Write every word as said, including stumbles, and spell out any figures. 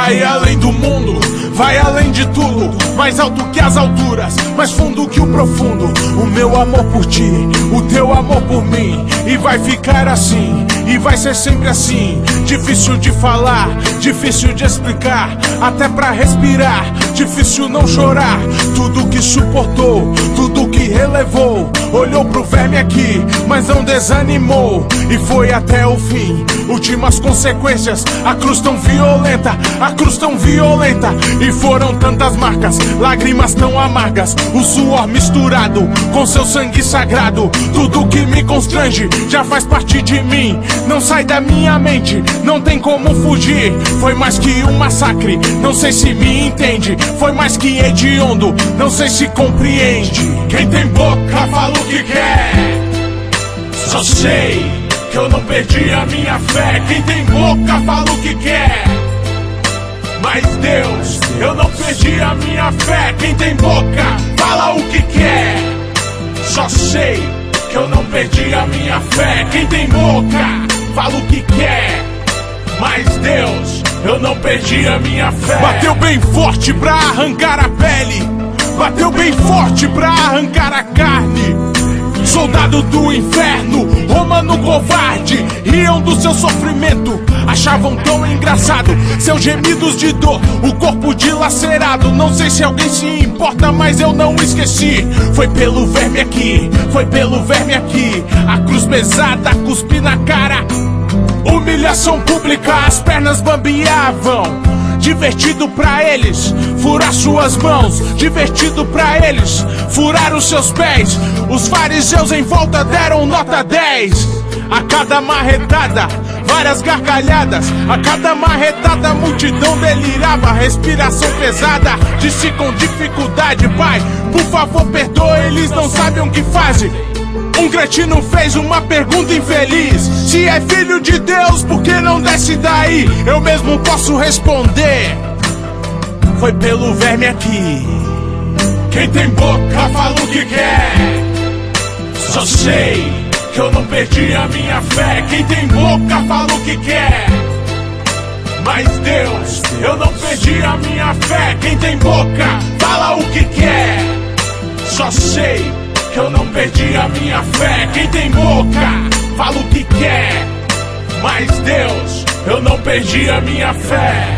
vai além do mundo, vai além de tudo, mais alto que as alturas, mais fundo que o profundo. O meu amor por ti, o teu amor por mim, e vai ficar assim, e vai ser sempre assim. Difícil de falar, difícil de explicar, até pra respirar, difícil não chorar. Tudo que suportou, tudo que relevou, olhou pro verme aqui, mas não desanimou, e foi até o fim. Últimas consequências, a cruz tão violenta, a cruz tão violenta, e foram tantas marcas, lágrimas tão amargas, o suor misturado com seu sangue sagrado. Tudo que me constrange já faz parte de mim, não sai da minha mente, não tem como fugir. Foi mais que um massacre, não sei se me entende, foi mais que hediondo, não sei se compreende. Quem tem boca fala o que quer, só sei que eu não perdi a minha fé. Quem tem boca fala o que quer, mas Deus, eu não perdi a minha fé. Quem tem boca fala o que quer, só sei que eu não perdi a minha fé. Quem tem boca fala o que quer, mas Deus, eu não perdi a minha fé. Bateu bem forte pra arrancar a pele, bateu bem forte pra arrancar a carne. Soldado do inferno, romano covarde, riam do seu sofrimento, achavam tão engraçado seus gemidos de dor, o corpo dilacerado. Não sei se alguém se importa, mas eu não esqueci. Foi pelo verme aqui, foi pelo verme aqui, a cruz pesada, cuspi na cara, humilhação pública, as pernas bambeavam. Divertido pra eles furar suas mãos, divertido pra eles furar os seus pés. Os fariseus em volta deram nota dez. A cada marretada, várias gargalhadas. A cada marretada, a multidão delirava. Respiração pesada, disse com dificuldade: Pai, por favor perdoa, eles não sabem o que fazem. Um cretino fez uma pergunta infeliz: se é filho de Deus, por que não desce daí? Eu mesmo posso responder: foi pelo verme aqui. Quem tem boca fala o que quer, só sei que eu não perdi a minha fé. Quem tem boca fala o que quer, mas Deus, eu não perdi a minha fé. Quem tem boca fala o que quer, só sei que eu não perdi a minha fé. Quem tem boca fala o que quer, mas Deus, eu não perdi a minha fé.